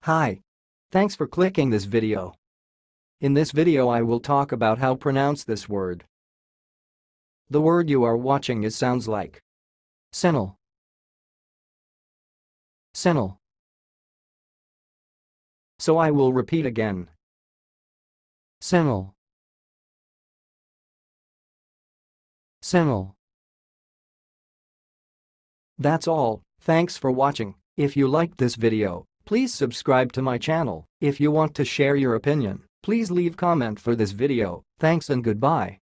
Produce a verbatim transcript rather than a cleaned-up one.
Hi. Thanks for clicking this video. In this video I will talk about how pronounce this word. The word you are watching is sounds like Cenel. Cenel. So I will repeat again. Cenel. Cenel. That's all. Thanks for watching. If you liked this video, please subscribe to my channel. If you want to share your opinion, please leave comment for this video. Thanks and goodbye.